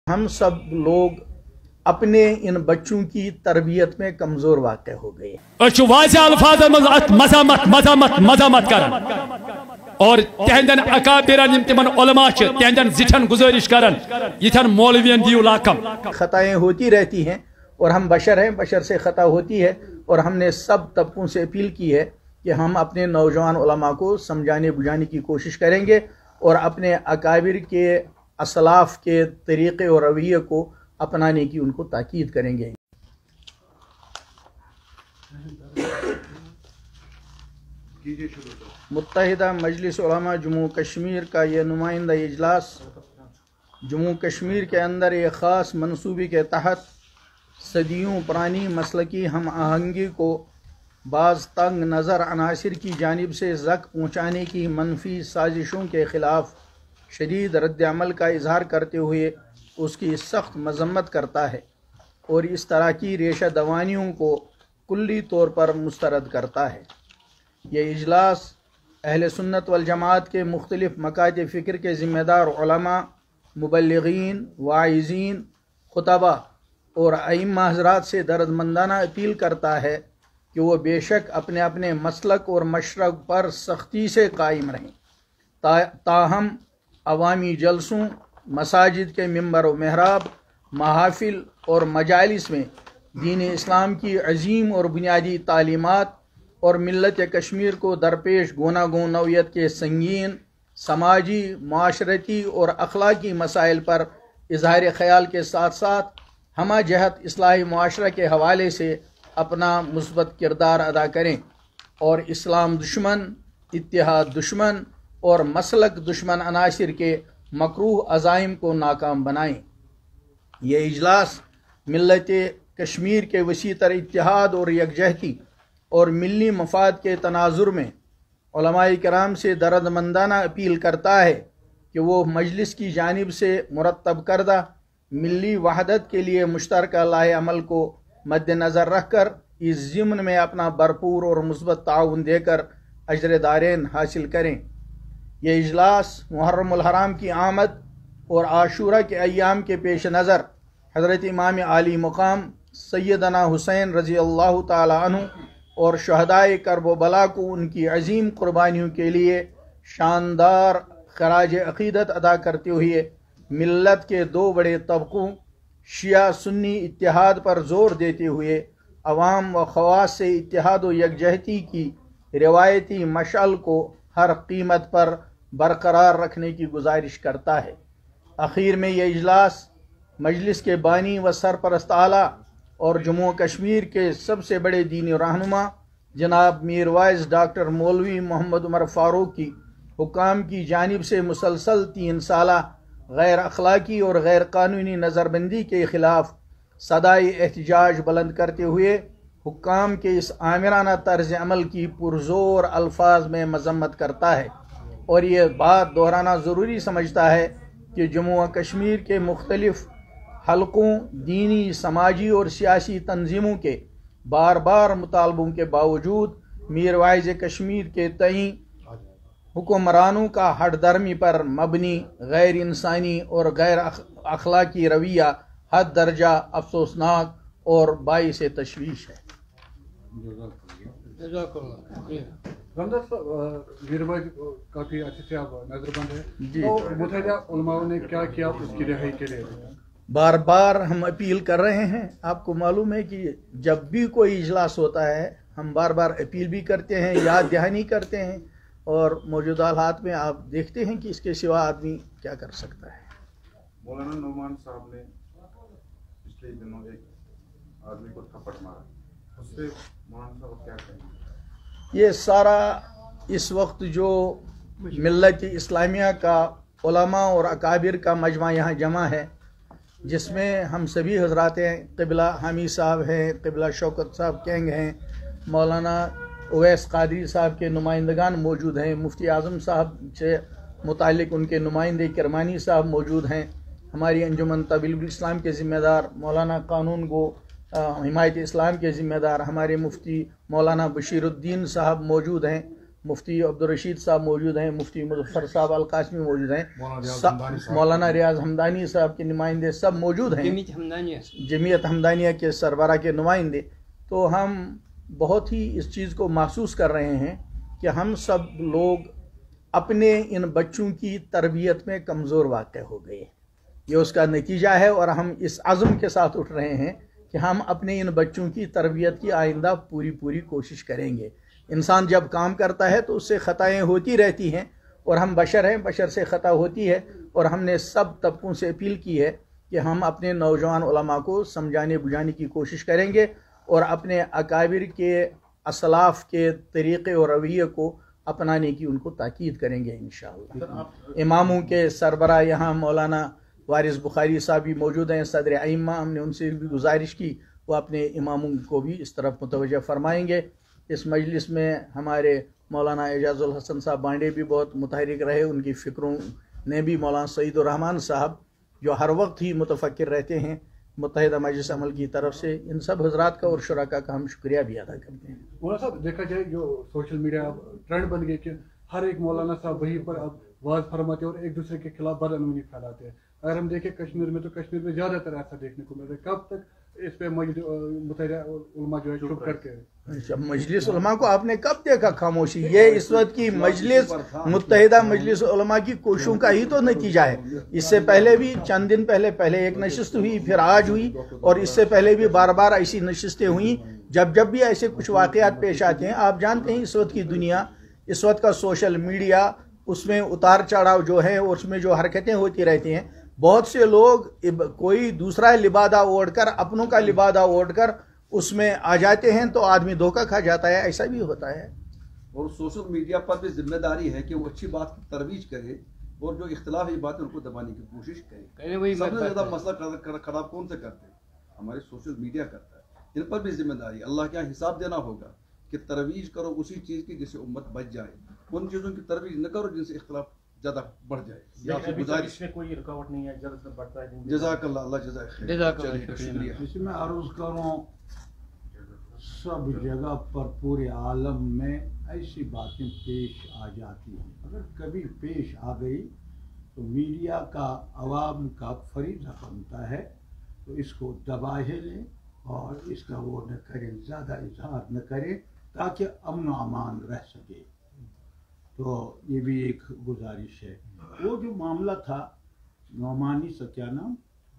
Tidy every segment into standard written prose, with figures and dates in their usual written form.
ہم سب لوگ اپنے ان بچوں کی تربیت میں کمزور واقع ہو گئے واضح الفاظ مزامت کر اور تہندن اکابرن تمن علماء تہندن زٹھن گزارش کرن یتھن مولوین دیو لاکم. خطائیں ہوتی رہتی ہیں اور ہم بشر ہیں، بشر سے خطا ہوتی ہے، اور ہم نے سب طبقوں سے اپیل کی ہے کہ ہم اپنے نوجوان علماء کو سمجھانے بجھانے کی کوشش کریں گے اور اپنے اکابر کے اسلاف کے طریقے اور رویے کو اپنانے کی ان کو تاکید کریں گے. متحدہ مجلس علماء جموں کشمیر کا یہ نمائندہ اجلاس جموں کشمیر کے اندر ایک خاص منصوبے کے تحت صدیوں پرانی مسلکی ہم آہنگی کو بعض تنگ نظر عناصر کی جانب سے زک پہنچانے کی منفی سازشوں کے خلاف شدید رد عمل کا اظہار کرتے ہوئے اس کی سخت مذمت کرتا ہے اور اس طرح کی ریشہ دوانیوں کو کلی طور پر مسترد کرتا ہے. یہ اجلاس اہل سنت والجماعت کے مختلف مکاتب فکر کے ذمہ دار علماء، مبلغین، واعظین، خطبہ اور ائمہ حضرات سے دردمندانہ اپیل کرتا ہے کہ وہ بے شک اپنے اپنے مسلک اور مشرب پر سختی سے قائم رہیں، تاہم عوامی جلسوں، مساجد کے ممبر و محراب، محافل اور مجالس میں دین اسلام کی عظیم اور بنیادی تعلیمات اور ملت کشمیر کو درپیش گوناگون نوعیت کے سنگین سماجی، معاشرتی اور اخلاقی مسائل پر اظہار خیال کے ساتھ ساتھ ہمہ جہت اصلاحی معاشرہ کے حوالے سے اپنا مثبت کردار ادا کریں اور اسلام دشمن، اتحاد دشمن اور مسلک دشمن عناصر کے مکروہ عزائم کو ناکام بنائیں. یہ اجلاس ملت کشمیر کے وسیع تر اتحاد اور یکجہتی اور ملی مفاد کے تناظر میں علماء کرام سے دردمندانہ اپیل کرتا ہے کہ وہ مجلس کی جانب سے مرتب کردہ ملی وحدت کے لیے مشترکہ لائحہ عمل کو مد نظر رکھ کر اس ضمن میں اپنا بھرپور اور مثبت تعاون دے کر اجر دارین حاصل کریں. یہ اجلاس محرم الحرام کی آمد اور عاشورہ کے ایام کے پیش نظر حضرت امام عالی مقام سیدنا حسین رضی اللہ تعالی عنہ اور شہدائے کرب و بلا کو ان کی عظیم قربانیوں کے لیے شاندار خراج عقیدت ادا کرتے ہوئے ملت کے دو بڑے طبقوں شیعہ سنی اتحاد پر زور دیتے ہوئے عوام و خواص سے اتحاد و یکجہتی کی روایتی مشعل کو ہر قیمت پر برقرار رکھنے کی گزارش کرتا ہے. اخیر میں یہ اجلاس مجلس کے بانی و سرپرست اعلیٰ اور جموں کشمیر کے سب سے بڑے دینی رہنما جناب میر وائز ڈاکٹر مولوی محمد عمر فاروق کی حکام کی جانب سے مسلسل 3 سالہ غیر اخلاقی اور غیر قانونی نظر بندی کے خلاف صدائے احتجاج بلند کرتے ہوئے حکام کے اس آمرانہ طرز عمل کی پرزور الفاظ میں مذمت کرتا ہے اور یہ بات دہرانا ضروری سمجھتا ہے کہ جموں و کشمیر کے مختلف حلقوں، دینی، سماجی اور سیاسی تنظیموں کے بار بار مطالبوں کے باوجود میر وائز کشمیر کے تئیں حکمرانوں کا ہٹ درمی پر مبنی غیر انسانی اور غیر اخلاقی رویہ حد درجہ افسوسناک اور باعث تشویش ہے. کافی اچھے سے آپ نظر بند ہے. متحدہ علماء نے کیا کیا اس کی رہائی کے لیے؟ بار بار ہم اپیل کر رہے ہیں. آپ کو معلوم ہے کہ جب بھی کوئی اجلاس ہوتا ہے ہم بار بار اپیل بھی کرتے ہیں، یاد دہانی کرتے ہیں، اور موجودہ حالات میں آپ دیکھتے ہیں کہ اس کے سوا آدمی کیا کر سکتا ہے. مولانا نعمان صاحب نے پچھلے دنوں ایک آدمی کو تھپڑ مارا، اس سے مولانا صاحب کیا کہیں؟ یہ سارا اس وقت جو ملت اسلامیہ کا علماء اور اکابر کا مجمع یہاں جمع ہے، جس میں ہم سبھی حضرات ہیں، قبلہ حمید صاحب ہیں، قبلہ شوکت صاحب کینگ ہیں، مولانا اویس قادری صاحب کے نمائندگان موجود ہیں، مفتی اعظم صاحب سے متعلق ان کے نمائندے کرمانی صاحب موجود ہیں، ہماری انجمن تبلیغ الاسلام کے ذمہ دار مولانا قانون گو حمایت اسلام کے ذمہ دار ہمارے مفتی مولانا بشیر الدین صاحب موجود ہیں. मुफ्ती अब्दुल रशीद साहब मौजूद हैं, मुफ्ती मुज़फ़्फ़र साहब अल कासमी मौजूद हैं, मौलाना रियाज हमदानी साहब के नुमाइंदे सब मौजूद हैं, जमीयत हमदानिया के सरबराह के नुमाइंदे। तो हम बहुत ही इस चीज़ को महसूस कर रहे हैं कि हम सब लोग अपने इन बच्चों की तरबियत में कमज़ोर वाक़ हो गए। ये उसका नतीजा है और हम इस अज़्म के साथ उठ रहे हैं कि हम अपने इन बच्चों की तरबियत की आइंदा पूरी कोशिश करेंगे। इंसान जब काम करता है तो उससे ख़ताएँ होती रहती हैं और हम बशर हैं, बशर से ख़ता होती है। और हमने सब तबकों से अपील की है कि हम अपने नौजवान उलमा को समझाने बुझाने की कोशिश करेंगे और अपने अकाबिर के असलाफ़ के तरीक़े और रवैये को अपनाने की उनको ताकीद करेंगे इंशाअल्लाह। इमामों के सरबराह यहाँ मौलाना वारिस बुखारी साहब भी मौजूद हैं, सदर अइम्मा, हमने उनसे भी गुजारिश की वो अपने इमामों को भी इस तरफ मुतवज्जह फरमाएंगे। इस मजलिस में हमारे मौलाना एजाजुल हसन साहब बांडे भी बहुत मुतहरिक रहे, उनकी फ़िक्रों ने भी मौलाना सईदुर रहमान साहब जो हर वक्त ही मुतफक्किर रहते हैं मुत्तहिदा मजलिस अमल की तरफ से, इन सब हजरात का और शुराका का हम शुक्रिया भी अदा करते हैं। मौलाना साहब देखा जाए जो सोशल मीडिया ट्रेंड बन गया कि हर एक मौलाना साहब वहीं पर अब वाज फरमाते हैं और एक दूसरे के खिलाफ बदअमनी फैलाते हैं। अगर हम देखें कश्मीर में तो कश्मीर में ज़्यादातर ऐसा देखने को मिलता है। कब तक इस पे मुतहरिया उलमा जो है चुप करके मजलिस उलमा को आपने कब देखा खामोशी? ये इस वक्त की मजलिस मुत्तहिदा मजलिस उलमा की कोशिशों का ही तो नतीजा है। इससे पहले भी चंद दिन पहले एक नशिस्त हुई, फिर आज हुई और इससे पहले भी बार बार ऐसी नशिस्तें हुई। जब भी ऐसे कुछ वाक़यात पेश आते हैं, आप जानते हैं इस वक्त की दुनिया, इस वक्त का सोशल मीडिया, उसमें उतार चढ़ाव जो है, उसमें जो हरकतें होती रहती हैं, बहुत से लोग कोई दूसरा लिबादा ओढ़कर, अपनों का लिबादा ओढ़कर उसमें आ जाते हैं तो आदमी धोखा खा जाता है। ऐसा भी होता है। और सोशल मीडिया पर भी जिम्मेदारी है कि वो अच्छी बात की तरवीज करे और जो इख्तिलाफी बातें उनको दबाने की कोशिश करे। सबसे ज्यादा मसला खराब कौन से करते हैं? हमारे सोशल मीडिया करता है। इन पर भी जिम्मेदारी, अल्लाह क्या हिसाब देना होगा कि तरवीज करो उसी चीज की जिससे उम्मत बच जाए, उन चीजों की तरवीज न करो जिनसे इख्तिलाफ ज्यादा बढ़ जाए। गुजारिश में कोई रुकावट नहीं है, जल्द से बढ़ता है। जज़ाकल्लाह, अल्लाह जज़ाक। इसमें अर्ज करूँ, सब जगह पर पूरे आलम में ऐसी बातें पेश आ जाती हैं। अगर कभी पेश आ गई तो मीडिया का अवाम का फरीज़ा बनता है तो इसको दबाए लें और इसका वो न करें, ज़्यादा इजहार न करें ताकि अमन व अमान रह सके। तो ये भी एक गुजारिश है। वो जो मामला था नौमानी से, क्या नाम,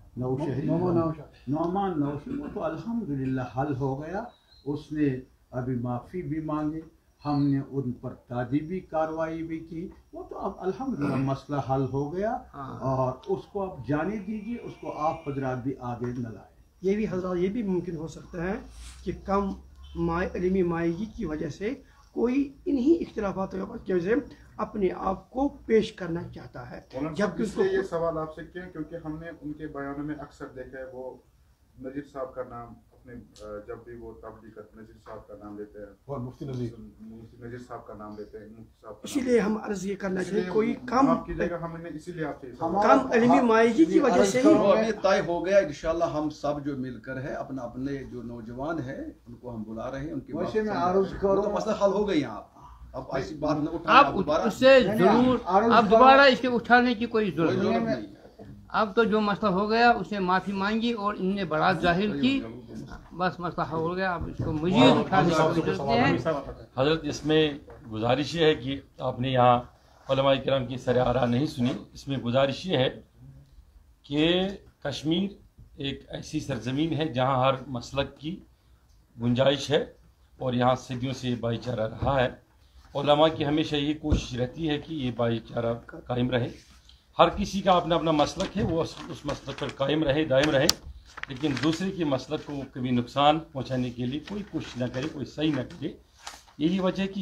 नौमान नौशरी, वो तो अल्हम्दुलिल्लाह हल हो गया। उसने अभी माफ़ी भी मांगे, हमने उन पर तादीबी कार्रवाई भी की। वो तो अब अल्हम्दुलिल्लाह मसला हल हो गया और उसको अब जाने दीजिए, उसको आप हजरात भी आगे न लाए। ये भी हजरात, ये भी मुमकिन हो सकता है कि कम इल्मी मायगी की वजह से कोई इन्हीं इख्तिलाफात की वजह से अपने आप को पेश करना चाहता है। जब इसलिए ये सवाल आपसे किया क्योंकि हमने उनके बयानों में अक्सर देखा है वो नजीर साहब का नाम अपने जब भी वो तबलीग करते नजीर साहब का नाम लेते हैं और मुफ्ती नजीर साहब का नाम लेते हैं, मुफ्ती साहब। इसीलिए हम अर्ज ये करना चाहिए कोई कम आपकी जगह हमने इसीलिए आपसे कम इल्मी मायगी की वजह से ही तय हो गया। इंशाल्लाह हम सब जो मिलकर है अपने जो नौजवान है उनको हम बुला रहे हैं, उनकी वैसे मैं अर्ज करूं तो मसला हल हो गई यहाँ। अब ऐसी बात न उठाएं, आप उससे जरूर अब दोबारा इसके उठाने की कोई जरूरत नहीं। अब तो जो मसला हो गया उसे माफ़ी मांगी और इनने बड़ा जाहिर की, बस मसला हो गया। अब इसको मज़ीद उठाने की जरूरत है। हजरत, इसमें गुजारिश ये है कि आपने यहाँ उलमाए किराम की सर आरा नहीं सुनी। इसमें गुजारिश ये है कि कश्मीर एक ऐसी सरजमीन है जहाँ हर मसलक की गुंजाइश है और यहाँ सदियों से भाईचारा रहा है। उलमा की हमेशा ये कोशिश रहती है कि ये भाईचारा कायम रहे। हर किसी का अपना अपना मसलक है, वो उस मसलक पर कायम रहे, दायम रहे, लेकिन दूसरे के मसलक को कभी नुकसान पहुंचाने के लिए कोई कोशिश न करे, कोई सही न करे। यही वजह है कि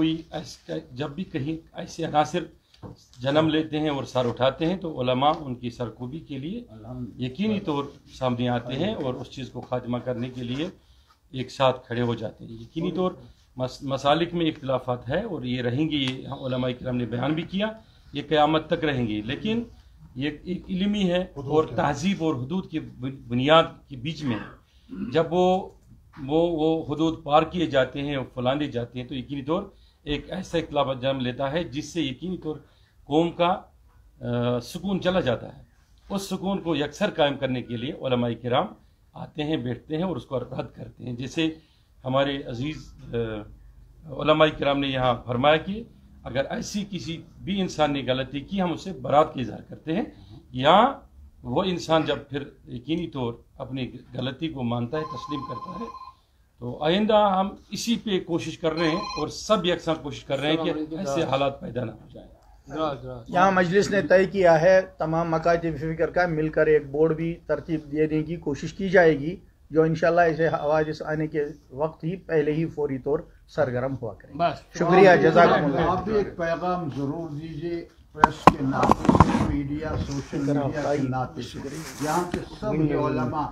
जब भी कहीं ऐसे अनासिर जन्म लेते हैं और सर उठाते हैं तो उलमा उनकी सरकूबी के लिए यकीनी तौर सामने आते हैं और उस चीज़ को खात्मा करने के लिए एक साथ खड़े हो जाते हैं। यकीनी तौर मसालिक में इख्तिलाफात है और ये रहेंगी, ये उलमाए किराम ने बयान भी किया, ये क़यामत तक रहेंगी। लेकिन ये एक इल्मी है और तहजीब और हुदूद की बुनियाद के बीच में जब वो हुदूद पार किए जाते हैं और फलाने जाते हैं तो यकीनी तौर ایک ایسا اختلاف جنم لیتا ہے جس سے یقینی طور قوم کا سکون چلا جاتا ہے. اس سکون کو یکسر قائم کرنے کے لیے علماء کرام آتے ہیں, بیٹھتے ہیں اور اس کو رد کرتے ہیں. جیسے ہمارے عزیز علماء کرام نے یہاں فرمایا کہ اگر ایسی کسی بھی انسان نے غلطی کی ہم اسے برات کا اظہار کرتے ہیں. یہاں وہ انسان جب پھر یقینی طور اپنی غلطی کو مانتا ہے, تسلیم کرتا ہے, تو آئندہ ہم اسی پہ کوشش کر رہے ہیں اور سب یکساں کوشش کر رہے ہیں کہ ایسے حالات پیدا نہ ہو جائیں. یہاں مجلس نے طے کیا ہے تمام مکاتب فکر کا مل کر ایک بورڈ بھی ترتیب دینے کی کوشش کی جائے گی جو انشاءاللہ اسے حوادث آنے کے وقت ہی پہلے ہی فوری طور سرگرم ہوا کریں. شکریہ, جزاکم اللہ. آپ بھی ایک پیغام ضرور دیجیے پریس کے ناطے سے, میڈیا سوشل میڈیا کے ناطے سے, یہاں کے سب علماء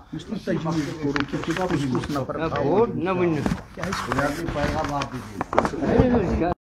پیغام آپ دیجیے.